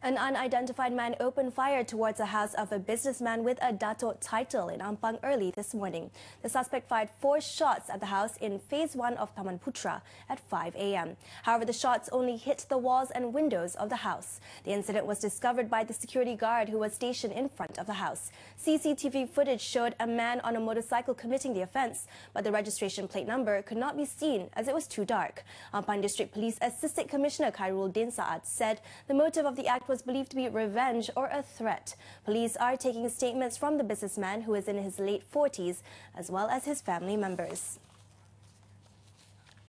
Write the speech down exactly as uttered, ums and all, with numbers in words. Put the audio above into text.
An unidentified man opened fire towards the house of a businessman with a Dato' title in Ampang early this morning. The suspect fired four shots at the house in phase one of Taman Putra at five A M However, the shots only hit the walls and windows of the house. The incident was discovered by the security guard who was stationed in front of the house. C C T V footage showed a man on a motorcycle committing the offence, but the registration plate number could not be seen as it was too dark. Ampang District Police Assistant Commissioner Khairul Din Saad said the motive of the act was was believed to be revenge or a threat. Police are taking statements from the businessman, who is in his late forties, as well as his family members.